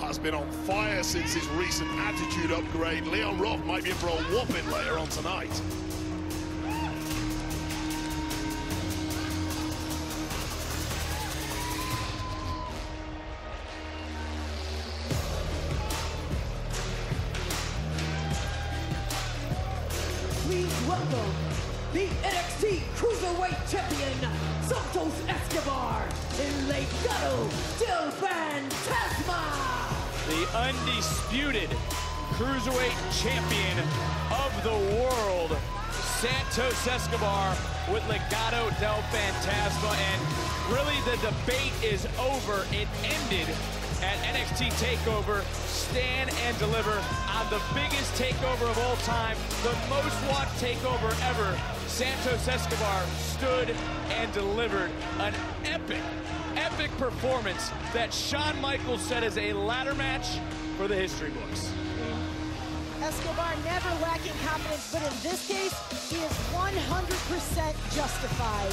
has been on fire since his recent attitude upgrade. Leon Ruff might be in for a whooping later on tonight. Please welcome the NXT Cruiserweight Champion, Santos Escobar, and Legado del Fantasma. The undisputed Cruiserweight Champion of the world, Santos Escobar with Legado del Fantasma. And really the debate is over. It ended at NXT TakeOver, Stand and Deliver, on the biggest takeover of all time, the most watched takeover ever. Santos Escobar stood and delivered an epic performance that Shawn Michaels said is a ladder match for the history books. Escobar never lacking confidence, but in this case, he is 100% justified.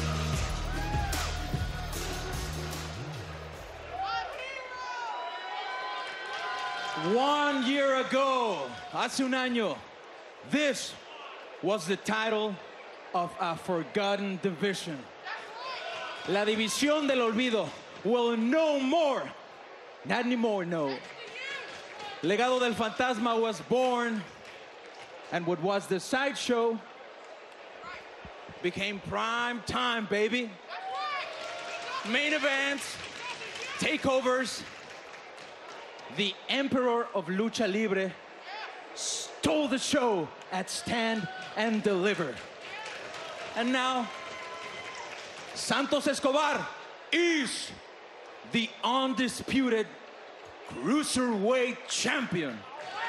1 year ago, hace un año, this was the title of a forgotten division. La División del Olvido will no more, not anymore, no. Legado del Fantasma was born, and what was the sideshow became prime time, baby. Main events, takeovers. The Emperor of Lucha Libre stole the show at Stand and Deliver. And now, Santos Escobar is the undisputed Cruiserweight Champion.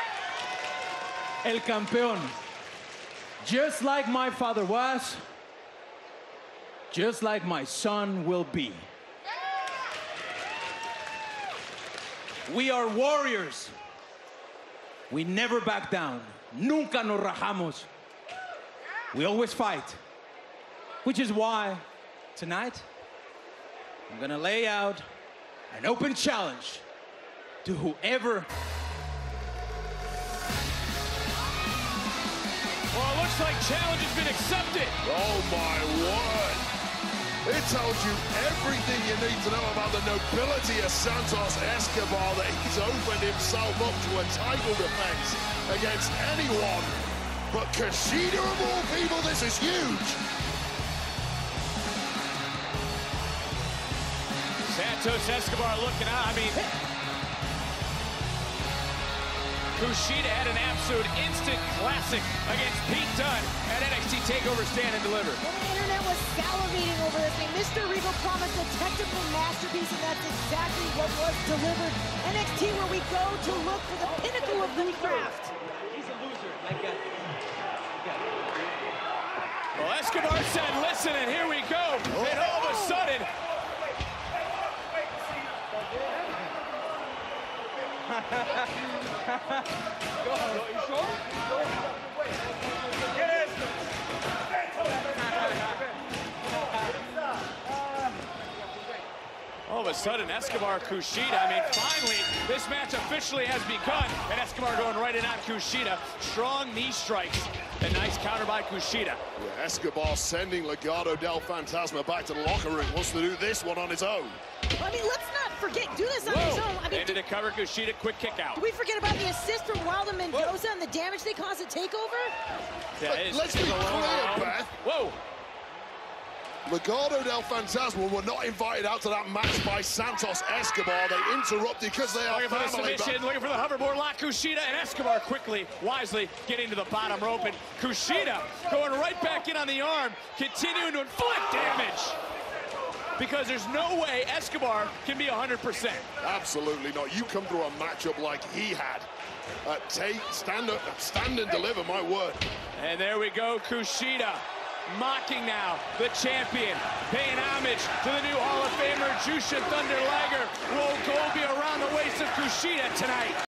El Campeón. Just like my father was, just like my son will be. We are warriors. We never back down. Nunca nos rajamos. We always fight. Which is why tonight I'm gonna lay out an open challenge to whoever. Well, it looks like challenge has been accepted. Oh my word. It tells you everything you need to know about the nobility of Santos Escobar, that he's opened himself up to a title defense against anyone but Kushida of all people. This is huge. Santos Escobar looking out. I mean, Kushida had an absolute instant classic against Pete Dunne at NXT TakeOver Stand and Deliver. And the internet was salivating over this thing. Mr. Regal promised a technical masterpiece, and that's exactly what was delivered. NXT, where we go to look for the pinnacle of the craft. He's a loser. I got it. Well, Escobar said, listen, and here we go. And all of a sudden, all of a sudden, Escobar, Kushida, I mean, finally, this match officially has begun, and Escobar going right in on Kushida. Strong knee strikes. A nice counter by Kushida. Yeah, Escobar sending Legado del Fantasma back to the locker room. Wants to do this one on his own. I mean, let's not forget, do this on his own. I mean, into the cover, Kushida, quick kick out. do we forget about the assist from Wilder Mendoza and the damage they caused at TakeOver? Yeah, Let's be clear, Beth. Whoa. Legado del Fantasma were not invited out to that match by Santos Escobar. They interrupted because they are Looking for the family. submission, looking for the hoverboard lock. Kushida and Escobar quickly, wisely getting to the bottom rope. And Kushida going right back in on the arm, continuing to inflict damage. Because there's no way Escobar can be 100%. Absolutely not. You come through a matchup like he had. Stand and deliver, my word. And there we go, Kushida. Mocking now the champion, paying homage to the new Hall of Famer, Jushin Thunder Liger. Will gold be around the waist of Kushida tonight?